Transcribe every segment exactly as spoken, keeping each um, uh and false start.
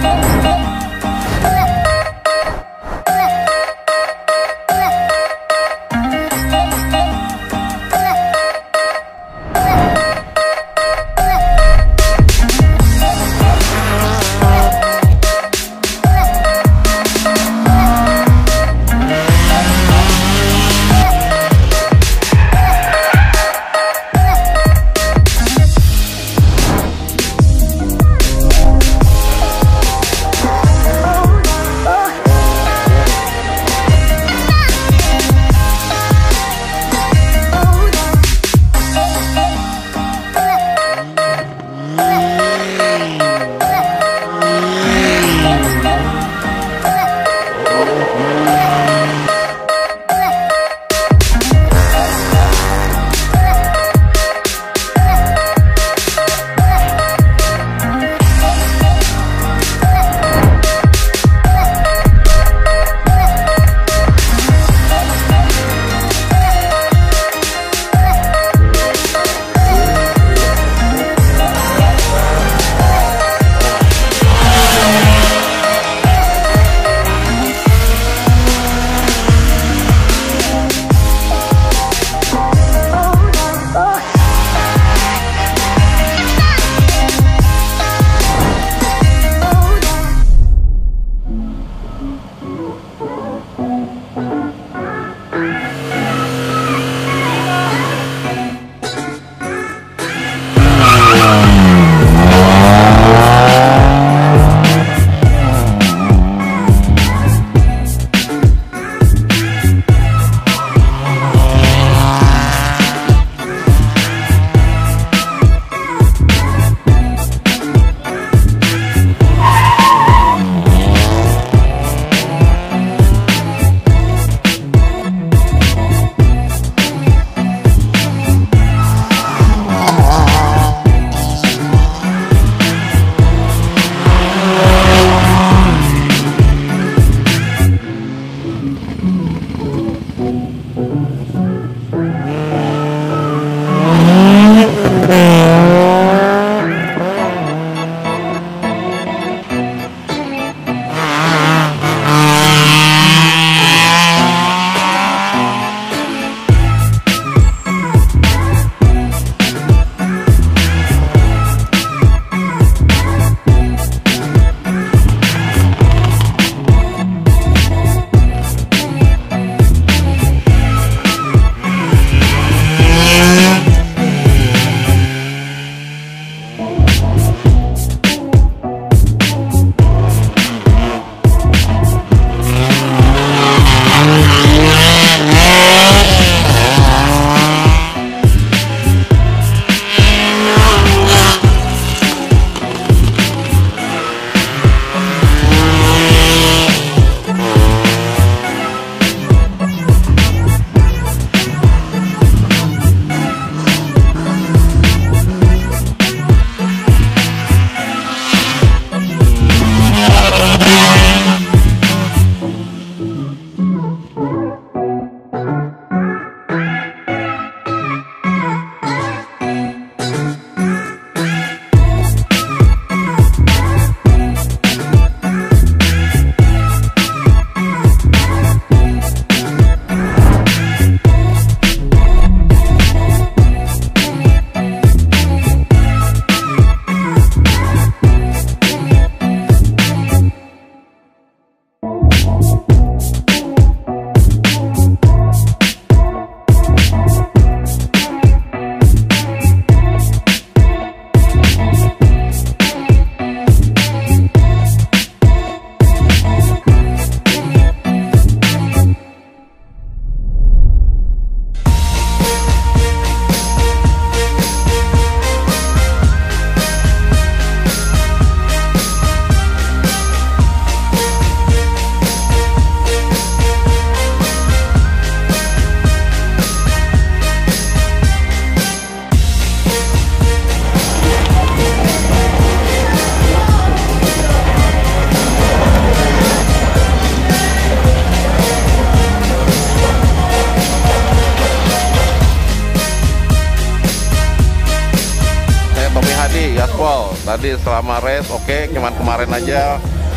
Tadi selama race oke, okay, cuman kemarin aja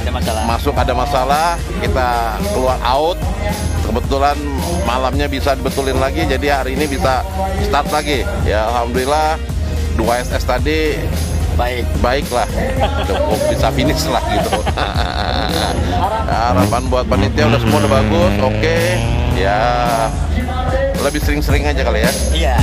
ada masalah. masuk ada masalah, kita keluar out. Kebetulan malamnya bisa dibetulin lagi, jadi hari ini bisa start lagi. Ya alhamdulillah dua S S tadi Baik. baik lah, cukup bisa finish lah gitu. Harapan buat panitia udah semua udah bagus, oke. Okay. Ya lebih sering-sering aja kali ya. Iya.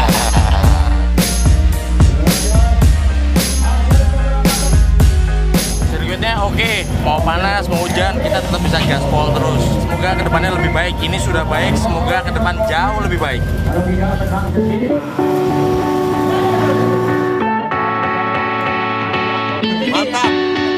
Sirkuitnya oke, mau panas mau hujan kita tetap bisa gaspol terus. Semoga kedepannya lebih baik. Ini sudah baik, semoga ke depan jauh lebih baik. Mantap.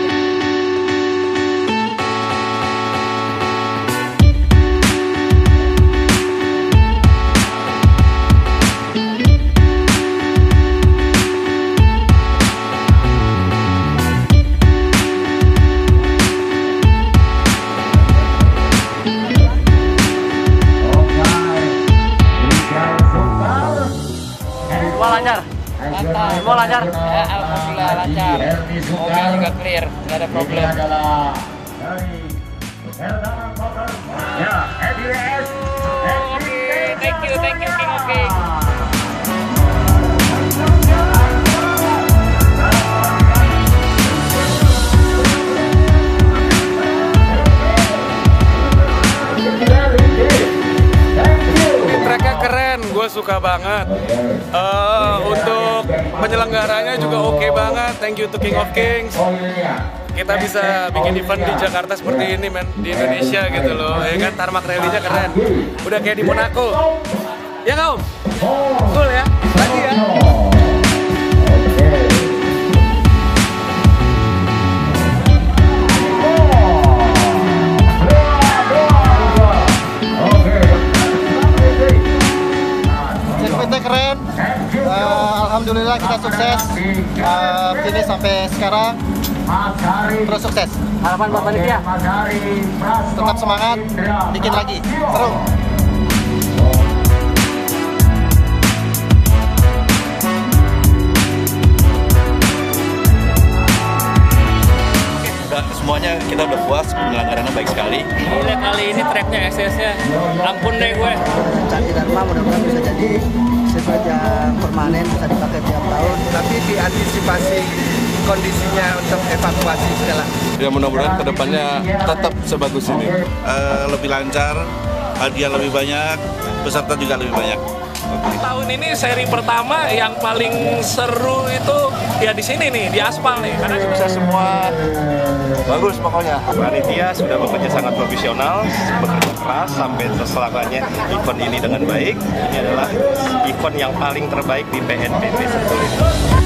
Semua lancar? Lancar. Semua lancar? Ya, alhamdulillah lancar. Mobil juga clear, nggak ada problem. Oke, thank you, thank you, King of King. Tracknya keren, gue suka banget. Uh, untuk penyelenggaranya juga oke banget. Thank you to King of Kings. Kita bisa bikin event di Jakarta seperti ini, men, di Indonesia gitu loh. Ya kan, tarmac rally-nya keren. Udah kayak di Monaco. Ya nggak, Om? Cool ya. Lagi ya. Sirkuitnya keren, uh, alhamdulillah kita sukses, uh, finish sampai sekarang, terus sukses. Harapan buat panitia? Tetap semangat, bikin lagi, seru. Semuanya kita udah puas, penyelenggaraannya baik sekali. Gila kali ini tracknya S S-nya, ampun deh gue. Candi Dharma mudah-mudahan bisa jadi sirkuit yang permanen, bisa dipakai tiap tahun. Tapi diantisipasi kondisinya untuk evakuasi segala. Ya mudah-mudahan kedepannya tetap sebagus ini. Uh, lebih lancar, hadiah lebih banyak, peserta juga lebih banyak. Tahun ini seri pertama yang paling seru itu ya di sini nih, di aspal nih. Karena Bisa semua bagus pokoknya. Panitia sudah bekerja sangat profesional, bekerja keras sampai terselakanya event ini dengan baik. Ini adalah event yang paling terbaik di P N P P Sentul ini.